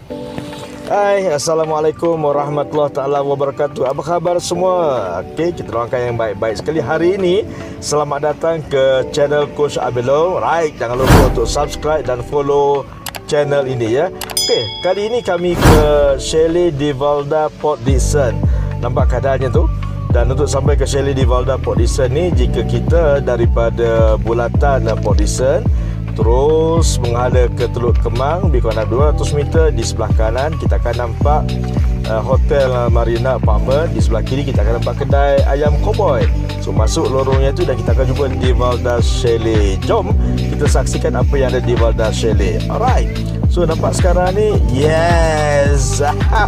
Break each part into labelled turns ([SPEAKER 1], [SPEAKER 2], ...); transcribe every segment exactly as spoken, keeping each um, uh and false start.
[SPEAKER 1] Hai, Assalamualaikum warahmatullahi taala wabarakatuh. Apa khabar semua? Okey, kita doakan yang baik-baik sekali hari ini. Selamat datang ke channel Coach Abelo. Right, jangan lupa untuk subscribe dan follow channel ini ya. Okey, kali ini kami ke Chalet di Valda Port Dickson. Nampak keadaannya tu? Dan untuk sampai ke Chalet di Valda Port Dickson ni, jika kita daripada bulatan Port Dickson terus menghadap ke Teluk Kemang, lebih kurang dua ratus meter, di sebelah kanan kita akan nampak uh, Hotel uh, Marina Apartment. Di sebelah kiri kita akan nampak kedai ayam cowboy. So masuk lorongnya tu dan kita akan jumpa di Valda Chalet. Jom kita saksikan apa yang ada di Valda Chalet. Alright. So nampak sekarang ni, yes,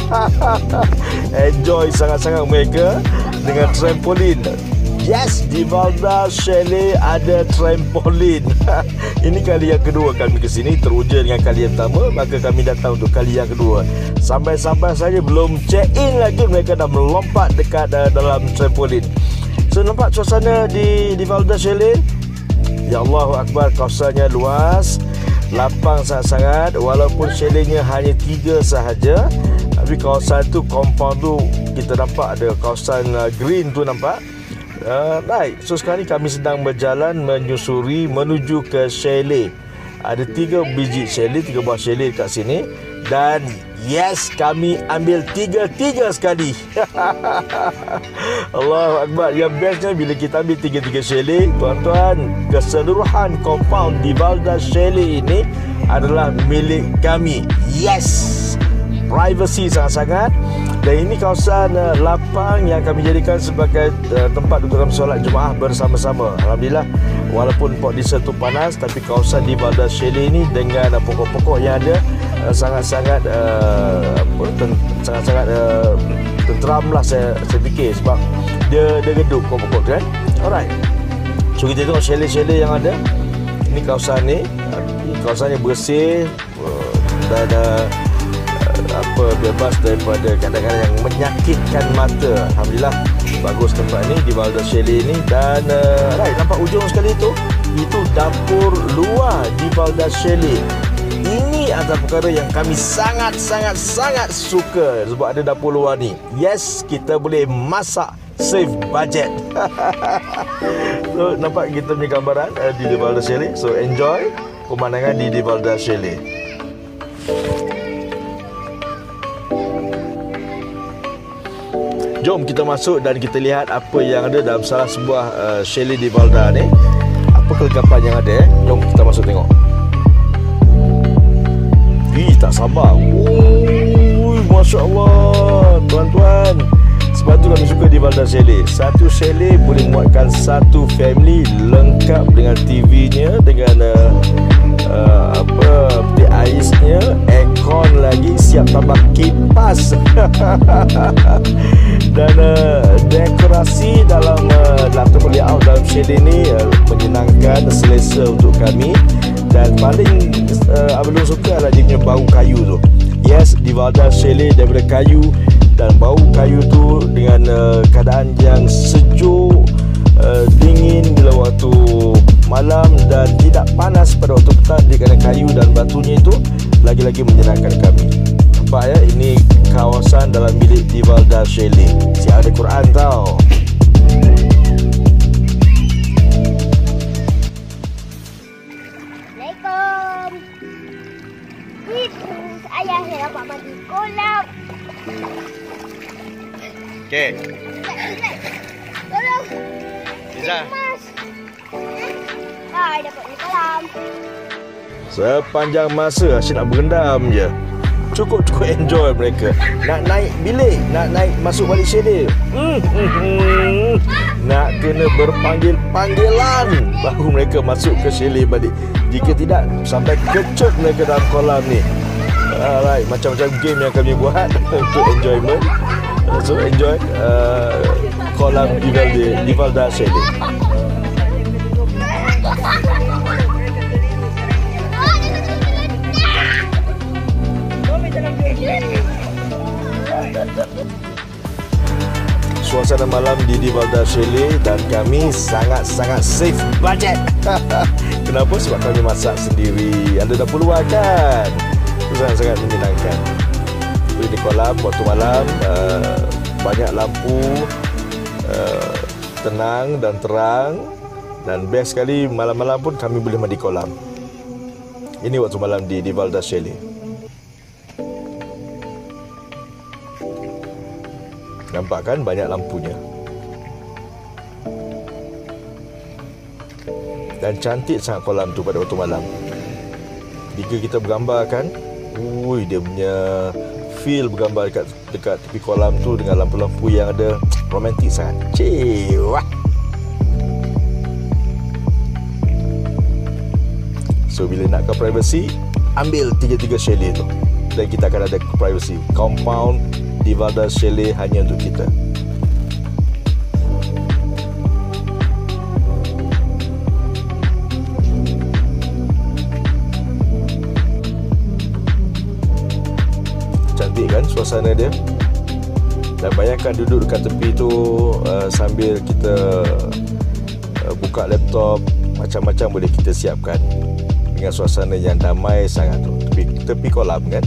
[SPEAKER 1] enjoy sangat-sangat mereka dengan trampolin. Yes, di Valda Chalet ada trampolin. Ini kali yang kedua kami ke sini, teruja dengan kali yang pertama, maka kami datang untuk kali yang kedua. Sampai-sampai saja belum check in lagi mereka dah melompat dekat uh, dalam trampolin. So nampak suasana di di Valda Chalet. Ya Allahu Akbar, kawasannya luas, lapang sangat-sangat. Walaupun chaletnya hanya tiga sahaja, tapi kawasan tu, compound tu, kita nampak ada kawasan uh, green tu nampak. Uh, baik, so sekarang ni kami sedang berjalan menyusuri menuju ke chalet. Ada tiga biji chalet, tiga buah chalet kat sini. Dan yes, kami ambil tiga-tiga sekali. Allahu Akbar. Yang bestnya bila kita ambil tiga-tiga chalet, tuan-tuan, keseluruhan compound di Valda Chalet ini adalah milik kami. Yes, privacy sangat-sangat. Dan ini kawasan uh, lapang yang kami jadikan sebagai uh, tempat untuk kami solat Jumaat bersama-sama. Alhamdulillah, walaupun Port Dickson tu panas, tapi kawasan di Valda Chalet ini dengan uh, pokok-pokok yang ada uh, sangat-sangat uh, apa, ten- sangat-sangat uh, tenteram lah saya, saya fikir, sebab dia, dia redup pokok-pokok tu kan. Alright, so kita tengok chalet-chalet yang ada. Ini kawasan ni, uh, kawasannya bersih uh, dan uh, apa bebas daripada kadang-kadang yang menyakitkan mata. Alhamdulillah, bagus tempat ni di Valda Chalet ni. Dan uh, right, nampak ujung sekali tu, itu dapur luar di Valda Chalet. Ini adalah perkara yang kami sangat-sangat-sangat suka, sebab ada dapur luar ni. Yes, kita boleh masak save budget. So nampak kita punya gambaran uh, di Valda Chalet. So enjoy pemandangan di Valda Chalet. Jom kita masuk dan kita lihat apa yang ada dalam salah sebuah uh, chalet di Valda ni. Apa kelengkapan yang ada eh? Jom kita masuk tengok. Ih, tak sabar. Oh, Masya Allah, tuan-tuan. Sebab tu kami suka di Valda Chalet. Satu chalet boleh muatkan satu family, lengkap dengan T V-nya, dengan uh, uh, apa, peti aisnya, aircon lagi, siap tambah kipas. Dan uh, dekorasi dalam uh, dalam layout dalam chalet ni uh, menyenangkan, selesa untuk kami. Dan paling uh, Abang suka adalah dia punya bau kayu tu. Yes, di Valda Chalet daripada kayu, dan bau kayu tu dengan uh, keadaan yang sejuk, uh, dingin bila waktu malam, dan tidak panas pada waktu petang kerana kayu dan batunya itu lagi-lagi menyenangkan kami. Nampak ya, ini kawasan dalam bilik di Valda Chalet. Si ada Quran tau.
[SPEAKER 2] Assalamualaikum. Itu ayah saya dapat mandi kolam.
[SPEAKER 1] Okey.
[SPEAKER 2] Tolong.
[SPEAKER 1] Izzah.
[SPEAKER 2] Mas. Ah, dapat mandi kolam.
[SPEAKER 1] Sepanjang masa asyik nak berendam je. Cukup-cukup enjoy mereka. Nak naik bilik, nak naik masuk balik chalet, hmm, hmm, hmm. nak kena berpanggil-panggilan baru mereka masuk ke chalet balik. Jika tidak, sampai kecut mereka dalam kolam ni. Alright, macam-macam game yang kami buat untuk enjoyment. So enjoy uh, kolam di Valda, di Valda Chalet. Suasana malam di di Valda Chalet dan kami sangat-sangat save budget. Kenapa? Sebab kami masak sendiri. Ada dapur luar kan? Itu sangat-sangat menyenangkan. boleh di kolam waktu malam, uh, banyak lampu, uh, tenang dan terang, dan best sekali malam-malam pun kami boleh mandi kolam. Ini waktu malam di di Valda Chalet. Nampak kan banyak lampunya. Dan cantik sangat kolam tu pada waktu malam. Jika kita bergambar kan, ui, dia punya feel bergambar dekat dekat tepi kolam tu dengan lampu-lampu yang ada, romantik sangat. Cewah. So bila nak ke privacy, ambil tiga-tiga chalet tu dan kita akan ada privacy. Compound di Valda Chalet hanya untuk kita. Cantik kan suasana dia. Dan bayangkan duduk dekat tepi tu uh, sambil kita uh, buka laptop, macam-macam boleh kita siapkan dengan suasana yang damai sangat tu, tepi, tepi kolam kan.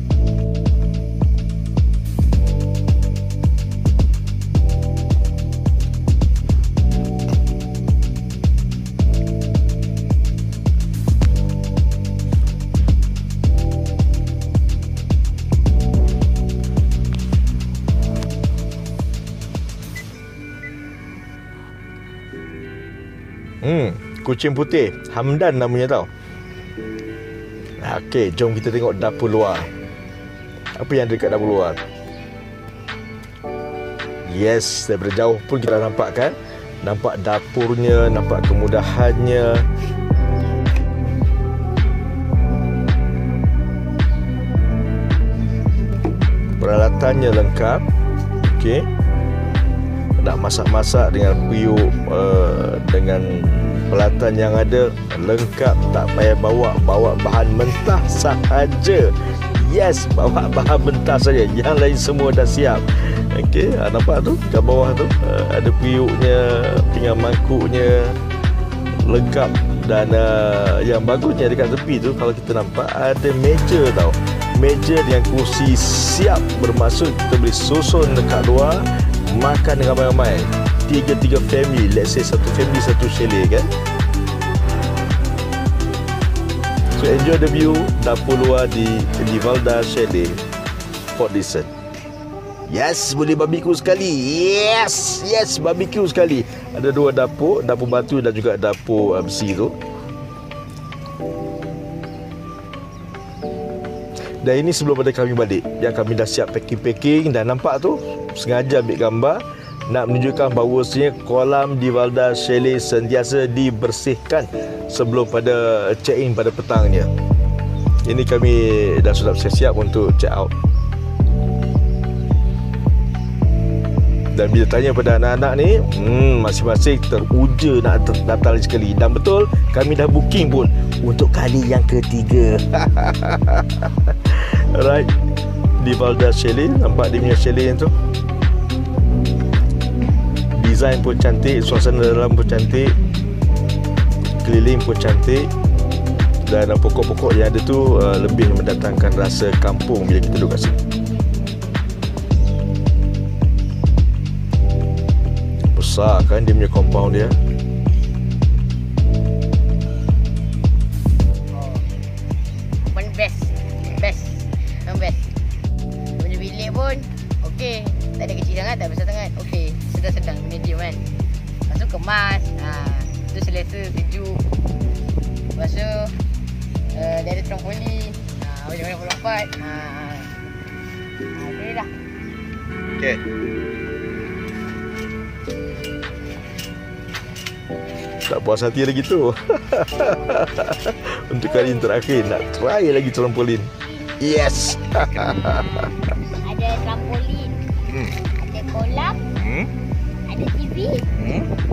[SPEAKER 1] Hmm, kucing putih, Hamdan namanya tau. Okey, jom kita tengok dapur luar. Apa yang ada dekat dapur luar? Yes, daripada jauh pun kita nampak kan. Nampak dapurnya, nampak kemudahannya. Peralatannya lengkap. Okey. Nak masak-masak dengan periuk, uh, dengan peralatan yang ada lengkap, tak payah bawa bawa bahan mentah sahaja. Yes, bawa bahan mentah saja, yang lain semua dah siap. Okey, ha, nampak tu kat bawah tu uh, ada periuknya, pinggan mangkuknya lengkap. Dan uh, yang bagusnya dekat tepi tu kalau kita nampak ada meja tau. Meja dengan kursi siap, bermaksud kita boleh susun dekat luar, makan dengan ramai-ramai. Tiga-tiga family, let's say satu family satu chalet kan. So enjoy the view dapur luar di di Valda Chalet, Port Dickson. Yes, boleh barbecue sekali. Yes, yes, barbecue sekali. Ada dua dapur, dapur batu dan juga dapur uh, besi tu. Dan ini sebelum pada kami balik, yang kami dah siap packing-packing. Dan nampak tu, sengaja ambil gambar nak menunjukkan bahawasanya kolam di Valda Chalet sentiasa dibersihkan sebelum pada check-in pada petangnya. Ini kami dah sudah siap untuk check out. Dan bila tanya pada anak-anak ni, hmm, masing-masing teruja nak datang sekali. Dan betul, kami dah booking pun untuk kali yang ketiga. Alright, di Valda Chalet, nampak dia punya chalet tu. Design pun cantik, suasana dalam pun cantik, keliling pun cantik. Dan pokok-pokok yang ada tu uh, lebih mendatangkan rasa kampung bila kita duduk kat sini. Besar kan dia punya compound dia.
[SPEAKER 3] Pun best. Best. Yang best. Punya bilik pun okey. Tak ada kecil sangat, tak besar sangat. Okey, sedang-sedang, medium kan. Lepas tu kemas. Ha, tu selesa, sejuk. Lepas tu uh, dia ada trampolin. Ha, boleh boleh lompat. Ha. Ha, okey dah.
[SPEAKER 1] Okey. Tak puas hati lagi tu. Untuk kali yang terakhir nak try lagi trampolin. Yes.
[SPEAKER 2] Ada trampolin. Hmm. Ada kolam. Hmm. Ada T V. Hmm.